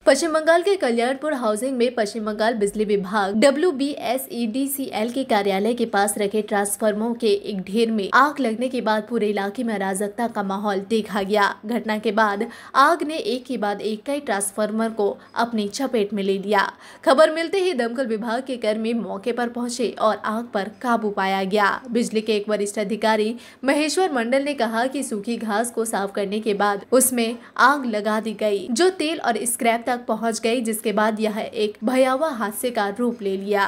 पश्चिम बंगाल के कल्याणपुर हाउसिंग में पश्चिम बंगाल बिजली विभाग WBSEDCL के कार्यालय के पास रखे ट्रांसफार्मरों के एक ढेर में आग लगने के बाद पूरे इलाके में अराजकता का माहौल देखा गया। घटना के बाद आग ने एक के बाद एक कई ट्रांसफार्मर को अपनी चपेट में ले लिया। खबर मिलते ही दमकल विभाग के कर्मी मौके पर पहुंचे और आग पर काबू पाया गया। बिजली के एक वरिष्ठ अधिकारी महेश्वर मंडल ने कहा कि सूखी घास को साफ करने के बाद उसमें आग लगा दी गई, जो तेल और स्क्रैप तक पहुंच गई, जिसके बाद यह एक भयावह हादसे का रूप ले लिया।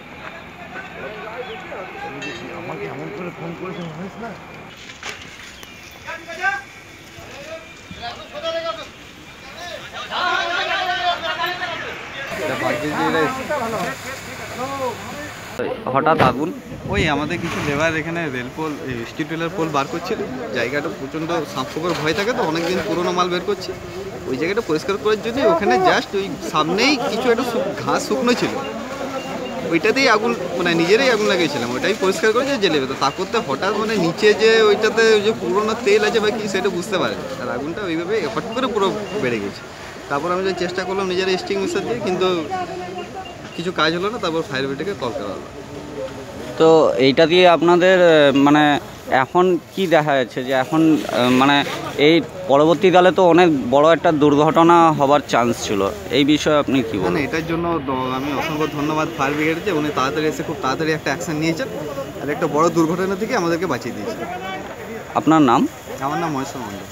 হঠাৎ আগুন ওই আমাদের কিছু লেবার এখানে রেলপোল স্ট্রিট রেলের পোল বার করছিল। জায়গাটা প্রচণ্ড সাপখোপের ভয় থাকে, তো অনেকদিন পুরোনো মাল বের করছে। ওই জায়গাটা পরিষ্কার করার জন্য ওখানে জাস্ট ওই সামনেই কিছু একটা ঘাস শুকনো ছিল, ওইটাতেই আগুন মানে নিজেরাই আগুন লাগিয়েছিলাম। ওইটাই পরিষ্কার করে যে জ্বেলে তো তা করতে হঠাৎ মানে নিচে যে ওইটাতে ওই যে পুরোনো তেল আছে বা কি সেটা বুঝতে পারেনি, আর আগুনটা ওইভাবে হট করে পুরো বেড়ে গেছে। তারপর আমি যে চেষ্টা করলাম নিজেরা এক্সটিংগুইশার দিয়ে, কিন্তু কিছু কাজ হলো না। তারপর ফায়ার ব্রিগেডকে কল করা হলো। তো এইটা দিয়ে আপনাদের মানে এখন কি দেখা যাচ্ছে যে এখন মানে এই পরবর্তীকালে তো অনেক বড় একটা দুর্ঘটনা হবার চান্স ছিল, এই বিষয়ে আপনি কি বলেন? এটার জন্য আমি অসংখ্য ধন্যবাদ ফায়ার ব্রিগেডকে, উনি তাড়াতাড়ি এসে খুব তাড়াতাড়ি একটা অ্যাকশন নিয়েছেন আর একটা বড় দুর্ঘটনা থেকে আমাদেরকে বাঁচিয়ে দিয়েছেন। আপনার নাম? আমার নাম মহেশ্বর মণ্ডল।